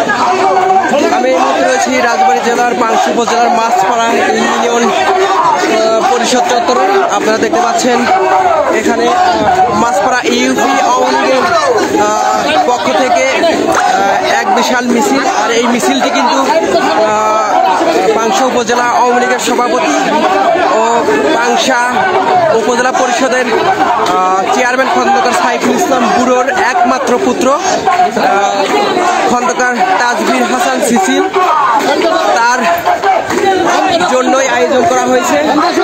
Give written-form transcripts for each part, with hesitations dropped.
আমি এই মুহূর্তে রয়েছি রাজবাড়ী জেলার পাংশু উপজেলার মাছপাড়া ইউনিয়ন পরিষদ চত্বরে। আপনারা দেখতে পাচ্ছেন এখানে মাছপাড়া ইউপি আওয়ামী লীগের পক্ষ থেকে এক বিশাল মিছিল, আর এই মিছিলটি কিন্তু পাংশা উপজেলা আওয়ামী লীগের সভাপতি ও পাংশা উপজেলা পরিষদের চেয়ারম্যান খন্দকার সাইফুল ইসলাম বুড়োর একমাত্র পুত্র খন্দকার তাজবির হাসান সিসিল, তার জন্যই আয়োজন করা হয়েছে।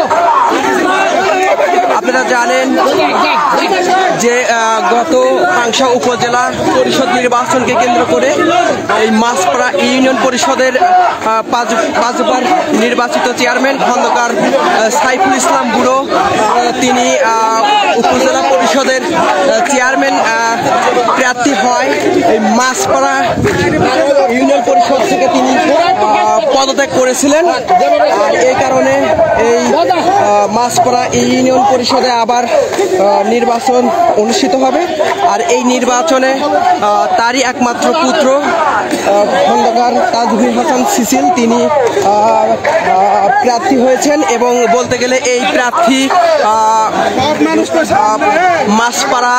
আপনারা জানেন যে গত পাংশা উপজেলা পরিষদ নির্বাচনকে কেন্দ্র করে এই মাছপাড়া ইউনিয়ন পরিষদের পাঁচবার নির্বাচিত চেয়ারম্যান খন্দকার সাইফুল ইসলাম বুড়ো তিনি উপজেলা পরিষদের চেয়ারম্যান প্রার্থী হয়। এই মাছপাড়া ইউনিয়ন পরিষদ থেকে তিনি পদত্যাগ করেছিলেন, আর এই কারণে এই মাছপাড়া ইউনিয়ন পরিষদে আবার নির্বাচন অনুষ্ঠিত হবে। আর এই নির্বাচনে তারই একমাত্র পুত্র খন্দকার তাজবির হাসান সিসিল তিনি প্রার্থী হয়েছেন, এবং বলতে গেলে এই প্রার্থী মাছপাড়া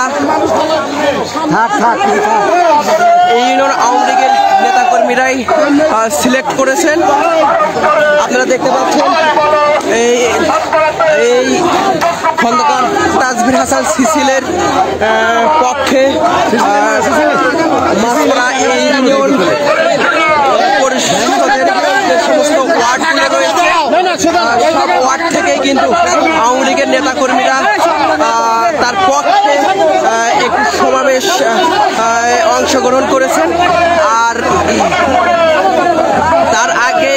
ইউনিয়ন আওয়ামী লীগের নেতাকর্মীরাই সিলেক্ট করেছেন। আপনারা দেখতে পাচ্ছেন এই খন্দকার তাজবির হাসান সিসিলের পক্ষে মাছপাড়া ইউনিয়ন পরিষদের যে সমস্ত ওয়ার্ডগুলো রয়েছে সব ওয়ার্ড থেকেই কিন্তু আওয়ামী লীগের নেতাকর্মীরা তার পক্ষে একটি সমাবেশ অংশগ্রহণ করেছেন। আর তার আগে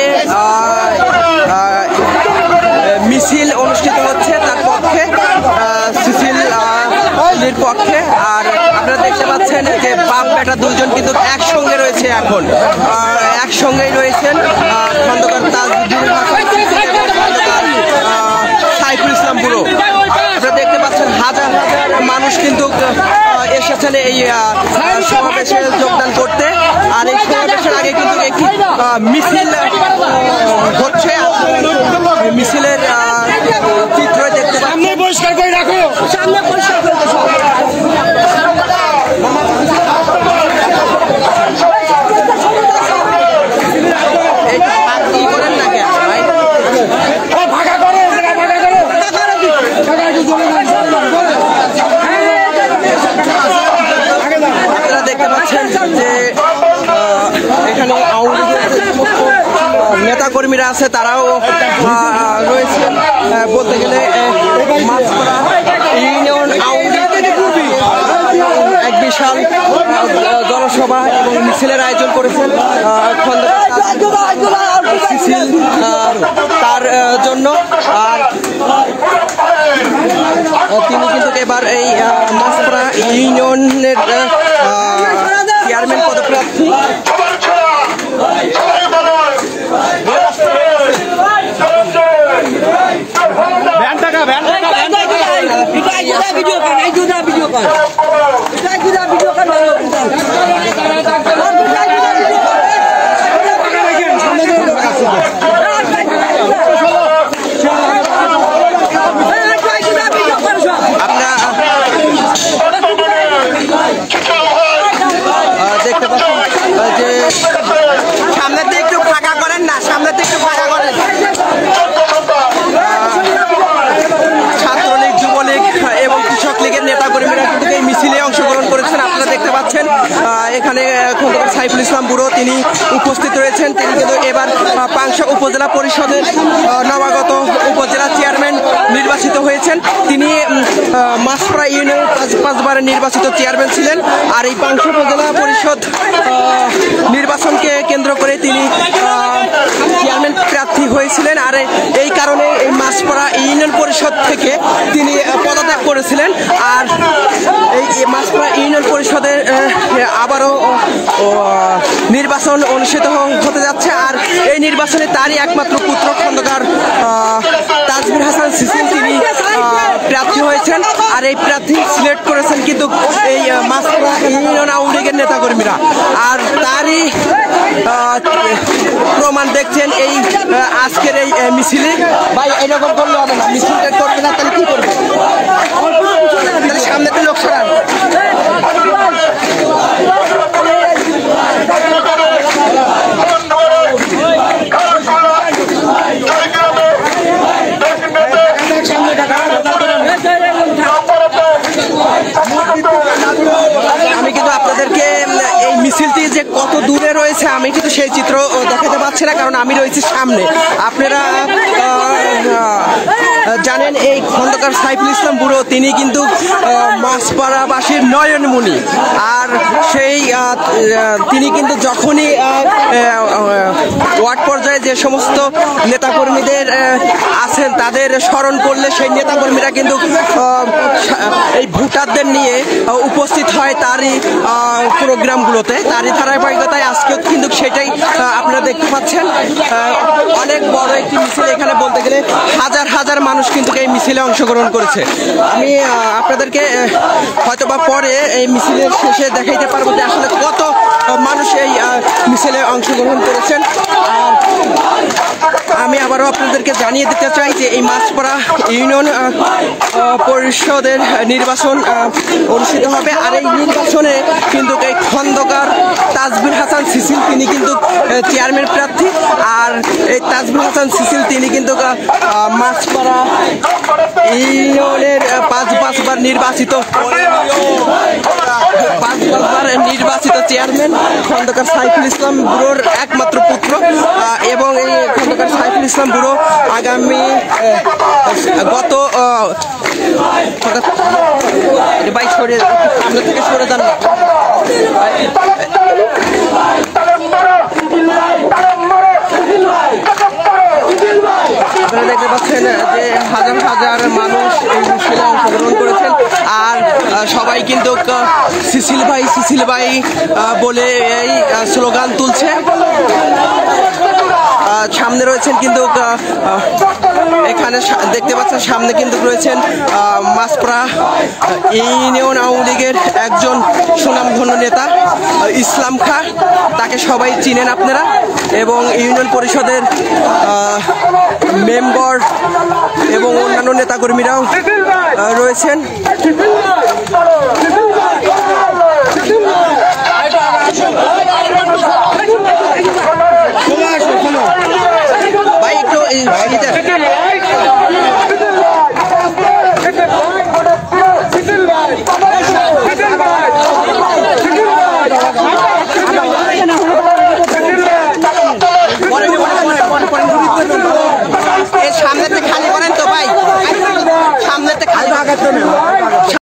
মিছিল অনুষ্ঠিত হচ্ছে তার পক্ষে, সিসিলের পক্ষে। আর আপনারা দেখতে পাচ্ছেন যে বাপ বেটা দুজন কিন্তু একসঙ্গে রয়েছে, এখন একসঙ্গেই রয়েছেন খন্দকার তাজবির হাসান এবং খন্দকার সাইফুল ইসলাম বুড়ো। আপনারা দেখতে পাচ্ছেন হাজার হাজার মানুষ কিন্তু এসেছেন এই সমাবেশে যোগদান করতে। আর এই সমাবেশের আগে কিন্তু একটি মিছিল হচ্ছে, মিছিলের চিত্র দেখতে পাচ্ছি। পরিষ্কার করে রাখো, সামনে পরিষ্কার করে দেখতে পাচ্ছেন যে এখানে আওয়ামী লীগের নেতাকর্মীরা আছে, তারাও রয়েছেন। বলতে গেলে মাছপাড়া ইউনিয়ন আওয়ামী লীগ এক বিশাল জনসভা এবং মিছিলের আয়োজন করেছেন সিসিল তার জন্য। আর তিনি কিন্তু এবার এই মাছপাড়া ইউনিয়নের চেয়ারম্যান পদপ্রার্থী। দেখতে পাচ্ছেন যে সামনেতে একটু ফাঁকা করেন না, সামনেতে একটু ফাঁকা করেন। ছাত্রলীগ, যুবলীগ এবং কৃষক লীগের নেতাকর্মীরা কিন্তু এই মিছিলে অংশগ্রহণ করেছেন। আপনারা দেখতে পাচ্ছেন এখানে খন্দকার সাইফুল ইসলাম বুড়ো তিনি উপস্থিত রয়েছেন। তিনি কিন্তু এবার পাংশা উপজেলা পরিষদের নবাগত উপজেলা চেয়ারম্যান নির্বাচিত হয়েছেন। তিনি মাছপাড়া ইউনিয়নের পাঁচবারের নির্বাচিত চেয়ারম্যান ছিলেন। আর এই পাংশা উপজেলা পরিষদ নির্বাচনকে কেন্দ্র করে তিনি চেয়ারম্যান প্রার্থী হয়েছিলেন। আর এই কারণে এই মাছপাড়া ইউনিয়ন পরিষদ থেকে তিনি পদত্যাগ করেছিলেন। আর এই মাছপাড়া ইউনিয়ন পরিষদের আবারও নির্বাচন অনুষ্ঠিত হতে যাচ্ছে। আর এই নির্বাচনে তারই একমাত্র পুত্র খন্দকার তাজবির হাসান সিসিল তিনি প্রার্থী হয়েছেন। আর এই প্রার্থী সিলেক্ট করেছেন কিন্তু এই মাছপাড়া ইউনিয়ন আওয়ামী লীগের নেতাকর্মীরা। আর তারই অংশগ্রহণ দেখছেন এই আজকের এই মিছিলে। ভাই এরকম করলে হবে না, মিছিলটা করবে না তাহলে কি করবে? তাহলে সামনে তো লোক সরান। আমি কিন্তু আপনাদেরকে এই মিছিলটি যে কত দূরে রয়েছে আমি কিন্তু সেই চিত্র দেখাতে পারছি না, কারণ আমি রয়েছি সামনে। আপনারা জানেন এই খন্দকার সাইফুল ইসলাম বুড়ো তিনি কিন্তু মাছপাড়াবাসীর নয়নমণি। আর সেই তিনি কিন্তু যখনই ওয়ার্ড পর্যায়ে যে সমস্ত নেতাকর্মীদের আছেন তাদের স্মরণ করলে সেই নেতাকর্মীরা কিন্তু এই ভোটারদের নিয়ে উপস্থিত হয় তারই প্রোগ্রামগুলোতে। তারই ধারাবাহিকতায় আজকেও কিন্তু সেটাই আপনারা দেখতে পাচ্ছেন। অনেক বড় একটি মিছিল, এখানে বলতে গেলে হাজার হাজার মানুষ কিন্তু এই মিছিলে অংশগ্রহণ করেছে। আমি আপনাদেরকে হয়তোবা পরে এই মিছিলের শেষে দেখাইতে পারবো যে আসলে কত মানুষ এই মিছিলে অংশগ্রহণ করেছেন। আমি আবারও আপনাদেরকে জানিয়ে দিতে চাই যে এই মাছপাড়া ইউনিয়ন পরিষদের নির্বাচন অনুষ্ঠিত হবে। আর এই নির্বাচনে কিন্তু এই খন্দকার তাজবীর হাসান সিসিল তিনি কিন্তু চেয়ারম্যান প্রার্থী। আর এই তাজবীর হাসান সিসিল তিনি কিন্তু মাছপাড়া ইউনিয়নের পাঁচবার নির্বাচিত চেয়ারম্যান খন্দকার সাইফুল ইসলাম বুড়োর একমাত্র পুত্র। এবং এই খন্দকার সাইফুল ইসলাম বুড়ো আগামী গত বাইক সরে সামনে থেকে সরে যান। আপনারা দেখতে পাচ্ছেন যে হাজার হাজার মানুষ এই মিছিলে অংশগ্রহণ করেছেন। আর সবাই কিন্তু সিসিল ভাই বলে এই স্লোগান তুলছে। সামনে রয়েছেন কিন্তু এখানে দেখতে পাচ্ছেন সামনে কিন্তু রয়েছেন মাছপাড়া ইউনিয়ন আওয়ামী লীগের একজন সুনামধন্য নেতা ইসলাম খাঁ, তাকে সবাই চিনেন আপনারা। এবং ইউনিয়ন পরিষদের মেম্বার এবং অন্যান্য নেতাকর্মীরাও রয়েছেন। ভাই একটু সামনেতে খালি করেন তো ভাই, সামনেতে খালি